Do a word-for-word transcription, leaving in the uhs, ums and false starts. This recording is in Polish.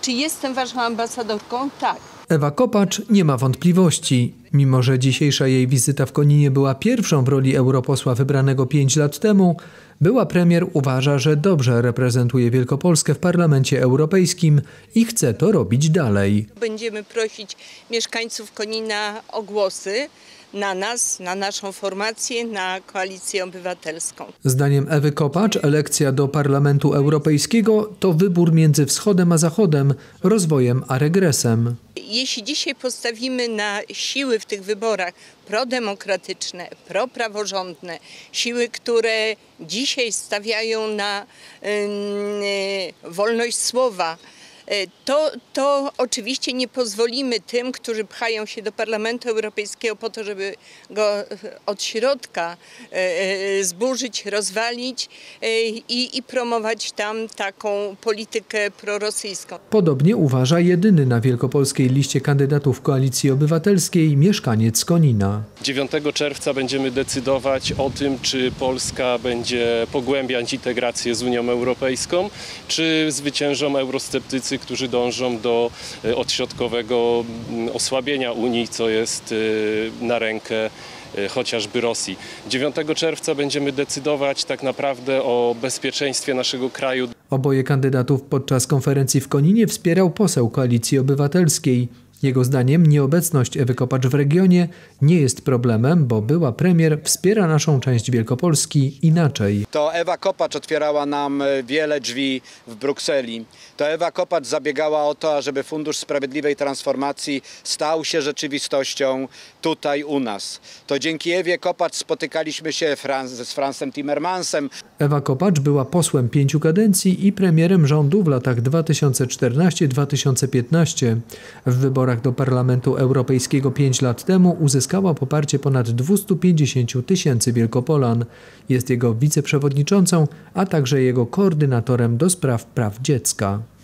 Czy jestem waszą ambasadorką? Tak. Ewa Kopacz nie ma wątpliwości. Mimo że dzisiejsza jej wizyta w Koninie była pierwszą w roli europosła wybranego pięć lat temu, była premier uważa, że dobrze reprezentuje Wielkopolskę w Parlamencie Europejskim i chce to robić dalej. Będziemy prosić mieszkańców Konina o głosy na nas, na naszą formację, na Koalicję Obywatelską. Zdaniem Ewy Kopacz elekcja do Parlamentu Europejskiego to wybór między wschodem a zachodem, rozwojem a regresem. Jeśli dzisiaj postawimy na siły w tych wyborach prodemokratyczne, propraworządne, siły, które dzisiaj stawiają na yy, wolność słowa, To, to oczywiście nie pozwolimy tym, którzy pchają się do Parlamentu Europejskiego po to, żeby go od środka zburzyć, rozwalić i, i promować tam taką politykę prorosyjską. Podobnie uważa jedyny na wielkopolskiej liście kandydatów Koalicji Obywatelskiej mieszkaniec Konina. dziewiątego czerwca będziemy decydować o tym, czy Polska będzie pogłębiać integrację z Unią Europejską, czy zwyciężą eurosceptycy, którzy dążą do odśrodkowego osłabienia Unii, co jest na rękę chociażby Rosji. dziewiątego czerwca będziemy decydować tak naprawdę o bezpieczeństwie naszego kraju. Oboje kandydatów podczas konferencji w Koninie wspierał poseł Koalicji Obywatelskiej. Jego zdaniem nieobecność Ewy Kopacz w regionie nie jest problemem, bo była premier wspiera naszą część Wielkopolski inaczej. To Ewa Kopacz otwierała nam wiele drzwi w Brukseli. To Ewa Kopacz zabiegała o to, ażeby Fundusz Sprawiedliwej Transformacji stał się rzeczywistością tutaj u nas. To dzięki Ewie Kopacz spotykaliśmy się z Fransem Timmermansem. Ewa Kopacz była posłem pięciu kadencji i premierem rządu w latach dwa tysiące czternastym do dwa tysiące piętnastego. W wyborach do Parlamentu Europejskiego pięć lat temu uzyskała poparcie ponad dwustu pięćdziesięciu tysięcy Wielkopolan. Jest jego wiceprzewodniczącą, a także jego koordynatorem do spraw praw dziecka.